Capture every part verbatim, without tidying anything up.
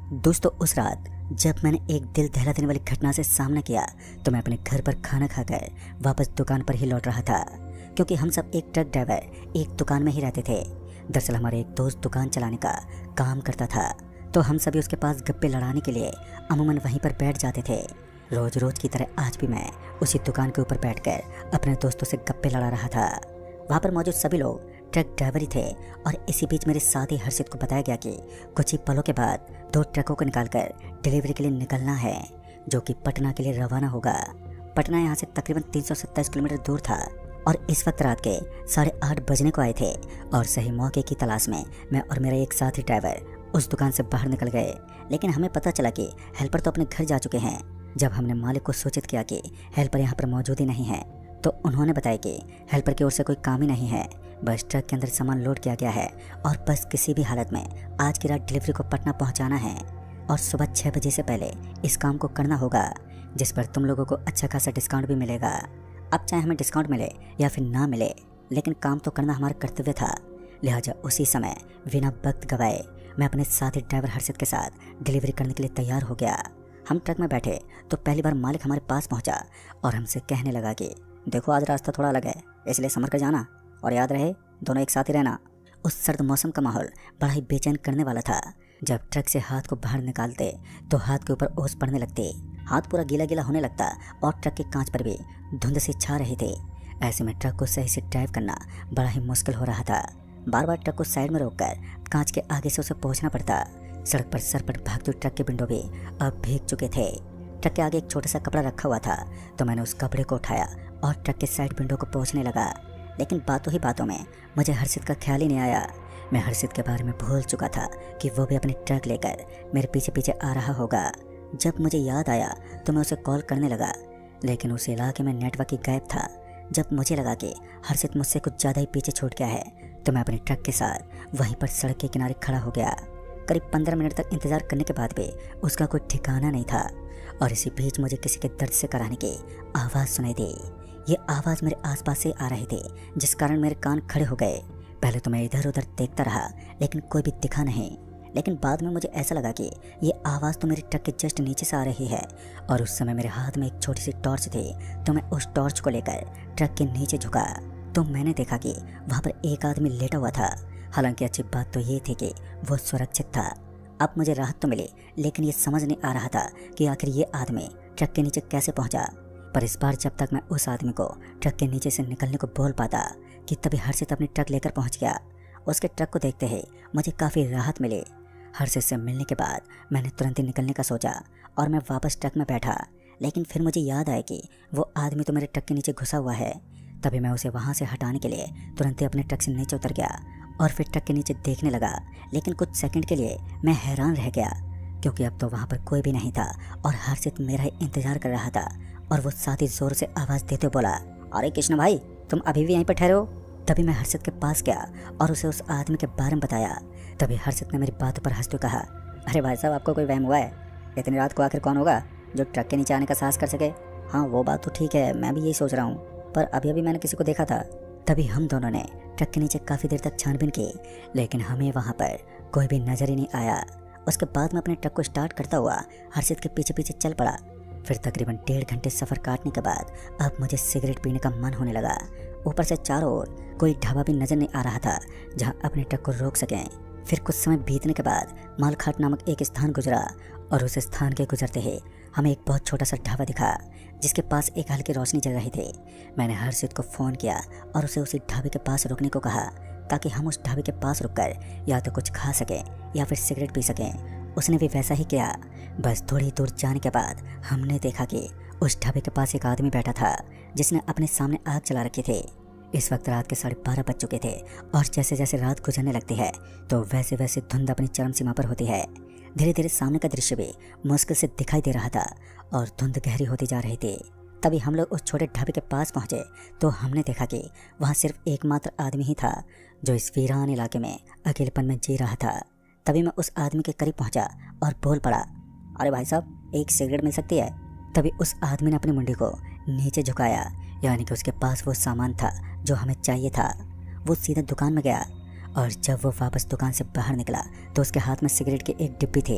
दोस्तों, उस रात जब मैंने एक दिल दहला देने वाली घटना से सामना किया तो मैं अपने घर पर खाना खाकर वापस दुकान पर ही लौट रहा था, क्योंकि हम सब एक ट्रक ड्राइवर एक दुकान में ही रहते थे। दरअसल हमारे एक दोस्त दुकान चलाने का काम करता था, तो हम सभी उसके पास गप्पे लड़ाने के लिए अमूमन वहीं पर बैठ जाते थे। रोज रोज की तरह आज भी मैं उसी दुकान के ऊपर बैठकर अपने दोस्तों से गप्पे लड़ा रहा था। वहाँ पर मौजूद सभी लोग ट्रक ड्राइवर ही थे और इसी बीच मेरे साथी हर्षित को बताया गया कि कुछ ही पलों के बाद दो ट्रकों को निकालकर डिलीवरी के लिए निकलना है, जो कि पटना के लिए रवाना होगा। पटना यहाँ से तकरीबन तीन सौ सत्ताईस किलोमीटर दूर था और इस वक्त रात के साढ़े आठ बजने को आए थे और सही मौके की तलाश में मैं और मेरा एक साथी ड्राइवर उस दुकान से बाहर निकल गए। लेकिन हमें पता चला कि हेल्पर तो अपने घर जा चुके हैं। जब हमने मालिक को सूचित किया कि हेल्पर यहाँ पर मौजूद ही नहीं है, तो उन्होंने बताया कि हेल्पर की ओर से कोई काम ही नहीं है, बस ट्रक के अंदर सामान लोड किया गया है और बस किसी भी हालत में आज की रात डिलीवरी को पटना पहुंचाना है और सुबह छः बजे से पहले इस काम को करना होगा, जिस पर तुम लोगों को अच्छा खासा डिस्काउंट भी मिलेगा। अब चाहे हमें डिस्काउंट मिले या फिर ना मिले, लेकिन काम तो करना हमारा कर्तव्य था। लिहाजा उसी समय बिना वक्त गवाए मैं अपने साथी ड्राइवर हर्षित के साथ डिलीवरी करने के लिए तैयार हो गया। हम ट्रक में बैठे तो पहली बार मालिक हमारे पास पहुंचा और हमसे कहने लगा कि देखो, आज रास्ता थोड़ा अलग है, इसलिए संभल कर जाना और याद रहे दोनों एक साथ ही रहना। उस सर्द मौसम का माहौल बड़ा ही बेचैन करने वाला था। जब ट्रक से हाथ को बाहर निकालते तो हाथ के ऊपर ओस पड़ने लगती, हाथ पूरा गीला गीला होने लगता और ट्रक के कांच पर भी धुंध से छा रहे थे। ऐसे में ट्रक को सही से ड्राइव करना बड़ा ही मुश्किल हो रहा था। बार बार ट्रक को साइड में रोककर कांच के आगे से उसे पहुंचना पड़ता। सड़क पर सरपट भागते ट्रक के विंडो भी अब भीग चुके थे। ट्रक के आगे एक छोटा सा कपड़ा रखा हुआ था, तो मैंने उस कपड़े को उठाया और ट्रक के साइड विंडो को पहुंचने लगा। लेकिन बातों ही बातों में मुझे हर्षित का ख्याल ही नहीं आया। मैं हर्षित के बारे में भूल चुका था कि वो भी अपनी ट्रक लेकर मेरे पीछे पीछे आ रहा होगा। जब मुझे याद आया तो मैं उसे कॉल करने लगा, लेकिन उस इलाके में नेटवर्क ही गायब था। जब मुझे लगा कि हर्षित मुझसे कुछ ज़्यादा ही पीछे छूट गया है, तो मैं अपने ट्रक के साथ वहीं पर सड़क के किनारे खड़ा हो गया। करीब पंद्रह मिनट तक इंतज़ार करने के बाद भी उसका कोई ठिकाना नहीं था और इसी बीच मुझे किसी के दर्द से कराने की आवाज़ सुनाई दी। ये आवाज़ मेरे आसपास से आ रही थी, जिस कारण मेरे कान खड़े हो गए। पहले तो मैं इधर उधर देखता रहा, लेकिन कोई भी दिखा नहीं। लेकिन बाद में मुझे ऐसा लगा कि ये आवाज़ तो मेरे ट्रक के जस्ट नीचे से आ रही है और उस समय मेरे हाथ में एक छोटी सी टॉर्च थी। तो मैं उस टॉर्च को लेकर ट्रक के नीचे झुका तो मैंने देखा कि वहाँ पर एक आदमी लेटा हुआ था। हालांकि अच्छी बात तो ये थी कि वो सुरक्षित था। अब मुझे राहत तो मिली, लेकिन ये समझ नहीं आ रहा था कि आखिर ये आदमी ट्रक के नीचे कैसे पहुंचा। पर इस बार जब तक मैं उस आदमी को ट्रक के नीचे से निकलने को बोल पाता कि तभी हर्षित अपनी ट्रक लेकर पहुंच गया। उसके ट्रक को देखते ही मुझे काफ़ी राहत मिली। हर्षित से मिलने के बाद मैंने तुरंत ही निकलने का सोचा और मैं वापस ट्रक में बैठा। लेकिन फिर मुझे याद आया कि वो आदमी तो मेरे ट्रक के नीचे घुसा हुआ है। तभी मैं उसे वहाँ से हटाने के लिए तुरंत ही अपने ट्रक से नीचे उतर गया और फिर ट्रक के नीचे देखने लगा। लेकिन कुछ सेकंड के लिए मैं हैरान रह गया, क्योंकि अब तो वहाँ पर कोई भी नहीं था और हर्षित मेरा ही इंतजार कर रहा था। और वो साथ ही जोर से आवाज़ देते बोला, अरे कृष्ण भाई, तुम अभी भी यहीं पर ठहरे हो? तभी मैं हर्षित के पास गया और उसे उस आदमी के बारे में बताया। तभी हर्षित ने मेरी बातों पर हंसते कहा, अरे भाई साहब, आपको कोई वहम हुआ है? इतनी रात को आखिर कौन होगा जो ट्रक के नीचे आने का साहस कर सके? हाँ, वो बात तो ठीक है, मैं भी यही सोच रहा हूँ, पर अभी अभी मैंने किसी को देखा था। तभी हम दोनों ने ट्रक के नीचे काफ़ी देर तक छानबीन की, लेकिन हमें वहाँ पर कोई भी नज़र ही नहीं आया। उसके बाद मैं अपने ट्रक को स्टार्ट करता हुआ हर्षित के पीछे पीछे चल पड़ा। फिर तकरीबन डेढ़ घंटे सफ़र काटने के बाद अब मुझे सिगरेट पीने का मन होने लगा। ऊपर से चारों ओर कोई ढाबा भी नज़र नहीं आ रहा था जहाँ अपने ट्रक को रोक सकें। फिर कुछ समय बीतने के बाद मालखाट नामक एक स्थान गुजरा और उस स्थान के गुजरते ही हमें एक बहुत छोटा सा ढाबा दिखा, जिसके पास एक हल्की रोशनी जल रही थी। मैंने हर्षित को फ़ोन किया और उसे उसी ढाबे के पास रुकने को कहा, ताकि हम उस ढाबे के पास रुककर या तो कुछ खा सकें या फिर सिगरेट पी सकें। उसने भी वैसा ही किया। बस थोड़ी दूर जाने के बाद हमने देखा कि उस ढाबे के पास एक आदमी बैठा था, जिसने अपने सामने आग जला रखी थी। इस वक्त रात के साढ़े बारह बज चुके थे और जैसे जैसे रात गुजरने लगती है तो वैसे वैसे धुंध अपनी चरम सीमा पर होती है। धीरे धीरे सामने का दृश्य भी मुश्किल से दिखाई दे रहा था और धुंध गहरी होती जा रही थी। तभी हम लोग उस छोटे ढाबे के पास पहुंचे तो हमने देखा कि वहाँ सिर्फ एकमात्र आदमी ही था जो इस वीरान इलाके में अकेलेपन में जी रहा था। तभी मैं उस आदमी के करीब पहुंचा और बोल पड़ा, अरे भाई साहब, एक सिगरेट मिल सकती है? तभी उस आदमी ने अपनी मुंडी को नीचे झुकाया, यानी कि उसके पास वो सामान था जो हमें चाहिए था। वो सीधा दुकान में गया और जब वो वापस दुकान से बाहर निकला तो उसके हाथ में सिगरेट की एक डिब्बी थी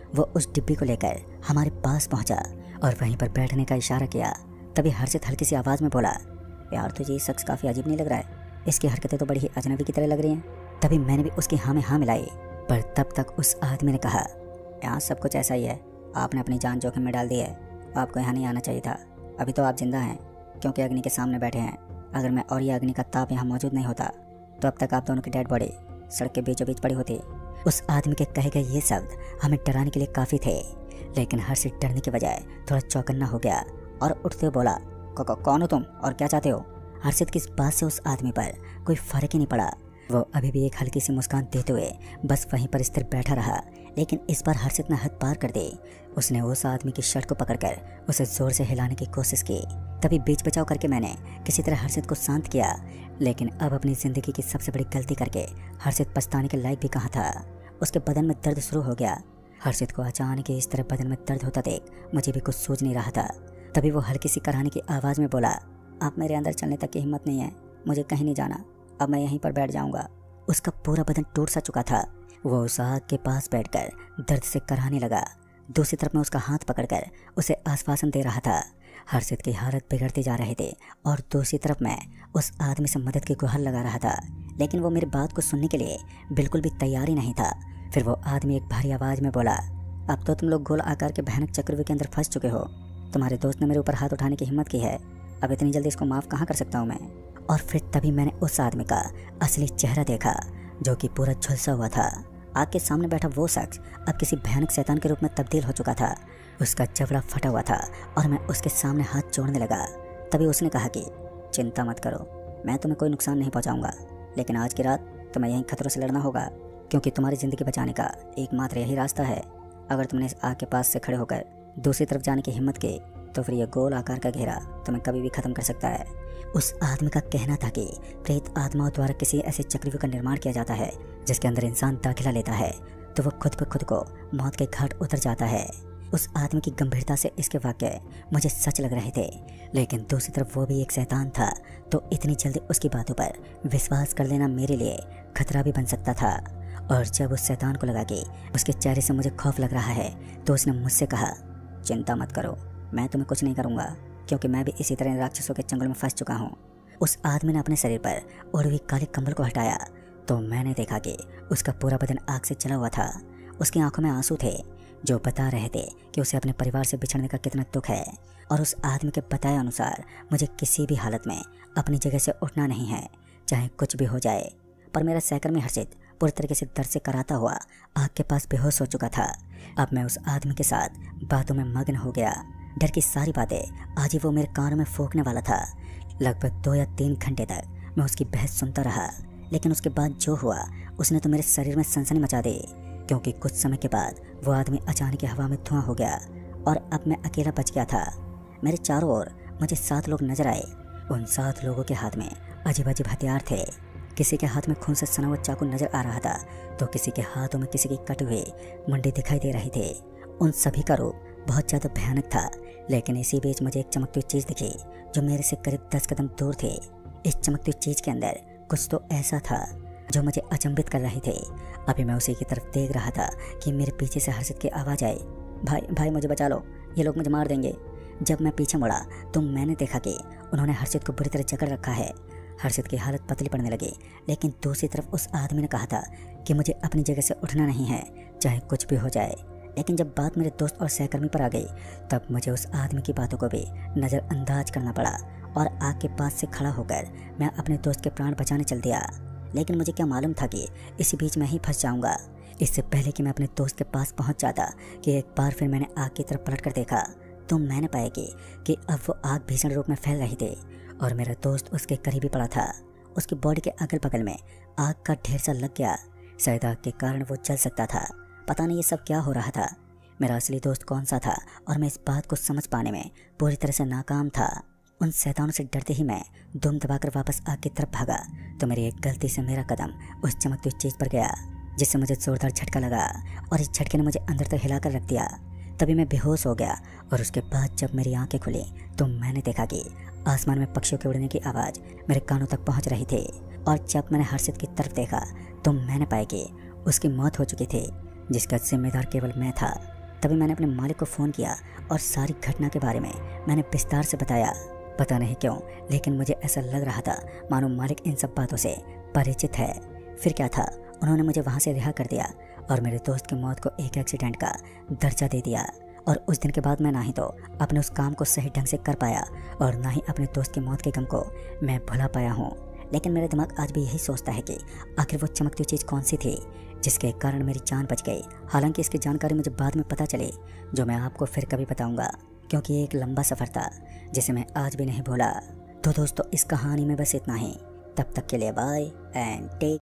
वो उस डिब्बी को लेकर हमारे पास पहुंचा और वहीं पर बैठने का इशारा किया। तभी हर्षित हल्की सी आवाज़ में बोला, यार तुझे ये शख्स काफ़ी अजीब नहीं लग रहा है? इसकी हरकतें तो बड़ी ही अजनबी की तरह लग रही हैं। तभी मैंने भी उसकी हाँ में हाँ मिलाई, पर तब तक उस आदमी ने कहा, यहाँ सब कुछ ऐसा ही है, आपने अपनी जान जोखिम में डाल दी है, आपको यहाँ नहीं आना चाहिए था। अभी तो आप जिंदा हैं क्योंकि अग्नि के सामने बैठे हैं। अगर मैं और ये अग्नि का ताप यहाँ मौजूद नहीं होता तो अब तक आप दोनों की डेड बॉडी सड़क के बीचों बीच पड़ी होती। उस आदमी के कहे गए ये शब्द हमें डराने के लिए काफ़ी थे, लेकिन हर्षित डरने के बजाय थोड़ा चौकन्ना हो गया और उठते हुए बोला, कौन हो तुम और क्या चाहते हो? हर्षित की इस बात से उस आदमी पर कोई फर्क ही नहीं पड़ा। वो अभी भी एक हल्की सी मुस्कान देते हुए बस वहीं पर स्थिर बैठा रहा, लेकिन इस बार हर्षित ने हद पार कर दी। उसने उस आदमी की शर्ट को पकड़कर उसे जोर से हिलाने की कोशिश की। तभी बीच बचाव करके मैंने किसी तरह हर्षित को शांत किया, लेकिन अब अपनी ज़िंदगी की सबसे बड़ी गलती करके हर्षित पछताने के लायक भी कहाँ था। उसके बदन में दर्द शुरू हो गया। हर्षित को अचानक इस तरह बदन में दर्द होता देख मुझे भी कुछ सूझ नहीं रहा था। तभी वो हल्की सी कराहने की आवाज़ में बोला, आप मेरे अंदर चलने तक की हिम्मत नहीं है, मुझे कहीं नहीं जाना, अब मैं यहीं पर बैठ जाऊंगा। उसका पूरा बदन टूट सा चुका था। वो उस आग के पास बैठकर दर्द से कराहने लगा। दूसरी तरफ मैं उसका हाथ पकड़कर उसे आश्वासन दे रहा था। हर्षित की हालत बिगड़ती जा रही थी और दूसरी तरफ मैं उस आदमी से मदद की गुहार लगा रहा था, लेकिन वो मेरी बात को सुनने के लिए बिल्कुल भी तैयार ही नहीं था। फिर वो आदमी एक भारी आवाज़ में बोला, अब तो तुम लोग गोल आकार के भयानक चक्रव्यूह के अंदर फंस चुके हो। तुम्हारे दोस्त ने मेरे ऊपर हाथ उठाने की हिम्मत की है, अब इतनी जल्दी इसको माफ़ कहाँ कर सकता हूँ मैं? और फिर तभी मैंने उस आदमी का असली चेहरा देखा, जो कि पूरा झुलसा हुआ था। आग के सामने बैठा वो शख्स अब किसी भयानक शैतान के रूप में तब्दील हो चुका था। उसका जबड़ा फटा हुआ था और मैं उसके सामने हाथ जोड़ने लगा। तभी उसने कहा कि चिंता मत करो, मैं तुम्हें कोई नुकसान नहीं पहुंचाऊंगा, लेकिन आज की रात तुम्हें यहीं खतरों से लड़ना होगा, क्योंकि तुम्हारी ज़िंदगी बचाने का एकमात्र यही रास्ता है। अगर तुमने इस आग के पास से खड़े होकर दूसरी तरफ जाने की हिम्मत की तो फिर यह गोल आकार का घेरा तुम्हें कभी भी ख़त्म कर सकता है। उस आदमी का कहना था कि प्रेत आत्माओं द्वारा किसी ऐसे चक्रव्यूह का निर्माण किया जाता है जिसके अंदर इंसान दाखिला लेता है तो वह खुद ब खुद को मौत के घाट उतर जाता है। उस आदमी की गंभीरता से इसके वाक्य मुझे सच लग रहे थे, लेकिन दूसरी तरफ वो भी एक शैतान था, तो इतनी जल्दी उसकी बातों पर विश्वास कर लेना मेरे लिए खतरा भी बन सकता था। और जब उस शैतान को लगा कि उसके चेहरे से मुझे खौफ लग रहा है तो उसने मुझसे कहा, चिंता मत करो, मैं तुम्हें कुछ नहीं करूँगा, क्योंकि मैं भी इसी तरह राक्षसों के चंगुल में फंस चुका हूँ। उस आदमी ने अपने शरीर पर ओढ़ी हुई काले कंबल को हटाया तो मैंने देखा कि उसका पूरा बदन आग से जला हुआ था। उसकी आंखों में आंसू थे जो बता रहे थे कि उसे अपने परिवार से बिछड़ने का कितना दुख है। और उस आदमी के बताए अनुसार मुझे किसी भी हालत में अपनी जगह से उठना नहीं है, चाहे कुछ भी हो जाए। पर मेरा सहकर्मी हर्षित पूरी तरीके से दर्द से कराता हुआ आग के पास बेहोश हो चुका था। अब मैं उस आदमी के साथ बातों में मग्न हो गया। डर की सारी बातें आज ही वो मेरे कानों में फूंकने वाला था। लगभग दो या तीन घंटे तक मैं उसकी बहस सुनता रहा, लेकिन उसके बाद जो हुआ उसने तो मेरे शरीर में सनसनी मचा दी, क्योंकि कुछ समय के बाद वो आदमी अचानक हवा में धुआं हो गया और अब मैं अकेला बच गया था। मेरे चारों ओर मुझे सात लोग नजर आए। उन सात लोगों के हाथ में अजीब अजीब हथियार थे। किसी के हाथ में खून से सना हुआ चाकू नजर आ रहा था तो किसी के हाथों में किसी की कटी हुई मुंडी दिखाई दे रही थी। उन सभी का रूप बहुत ज़्यादा भयानक था, लेकिन इसी बीच मुझे एक चमकती हुई चीज़ दिखी जो मेरे से करीब दस कदम दूर थी। इस चमकती हुई चीज़ के अंदर कुछ तो ऐसा था जो मुझे अचंभित कर रही थी। अभी मैं उसी की तरफ देख रहा था कि मेरे पीछे से हर्षित की आवाज़ आई, भाई भाई मुझे बचा लो, ये लोग मुझे मार देंगे। जब मैं पीछे मुड़ा तो मैंने देखा कि उन्होंने हर्षित को बुरी तरह जकड़ रखा है। हर्षित की हालत पतली पड़ने लगी, लेकिन दूसरी तरफ उस आदमी ने कहा था कि मुझे अपनी जगह से उठना नहीं है, चाहे कुछ भी हो जाए। लेकिन जब बात मेरे दोस्त और सहकर्मी पर आ गई तब मुझे उस आदमी की बातों को भी नज़रअंदाज करना पड़ा और आग के पास से खड़ा होकर मैं अपने दोस्त के प्राण बचाने चल दिया। लेकिन मुझे क्या मालूम था कि इसी बीच मैं ही फंस जाऊंगा। इससे पहले कि मैं अपने दोस्त के पास पहुंच जाता कि एक बार फिर मैंने आग की तरफ पलट कर देखा तो मैंने पाया कि, कि अब वो आग भीषण रूप में फैल रही थी और मेरा दोस्त उसके करीब ही पड़ा था। उसकी बॉडी के अगल बगल में आग का ढेर सा लग गया। शायद आग के कारण वो जल सकता था। पता नहीं ये सब क्या हो रहा था। मेरा असली दोस्त कौन सा था और मैं इस बात को समझ पाने में पूरी तरह से नाकाम था। उन शैतानों से डरते ही मैं दुम दबाकर वापस आग की तरफ भागा तो मेरी एक गलती से मेरा कदम उस चमकती हुई चीज़ पर गया, जिससे मुझे जोरदार झटका लगा और इस झटके ने मुझे अंदर तक हिलाकर रख दिया। तभी मैं बेहोश हो गया और उसके बाद जब मेरी आंखें खुली तो मैंने देखा कि आसमान में पक्षियों के उड़ने की आवाज़ मेरे कानों तक पहुंच रही थी। और जब मैंने हर्षित की तरफ देखा तो मैंने पाया कि उसकी मौत हो चुकी थी, जिसका जिम्मेदार केवल मैं था। तभी मैंने अपने मालिक को फ़ोन किया और सारी घटना के बारे में मैंने विस्तार से बताया। पता नहीं क्यों, लेकिन मुझे ऐसा लग रहा था मानो मालिक इन सब बातों से परिचित है। फिर क्या था, उन्होंने मुझे वहाँ से रिहा कर दिया और मेरे दोस्त की मौत को एक एक्सीडेंट का दर्जा दे दिया। और उस दिन के बाद मैं ना ही तो अपने उस काम को सही ढंग से कर पाया और ना ही अपने दोस्त की मौत के गम को मैं भुला पाया हूँ। लेकिन मेरा दिमाग आज भी यही सोचता है कि आखिर वो चमकती चीज़ कौन सी थी जिसके कारण मेरी जान बच गई। हालांकि इसकी जानकारी मुझे बाद में पता चली, जो मैं आपको फिर कभी बताऊंगा, क्योंकि ये एक लंबा सफ़र था जिसे मैं आज भी नहीं भूला। तो दोस्तों, इस कहानी में बस इतना ही। तब तक के लिए बाय एंड टेक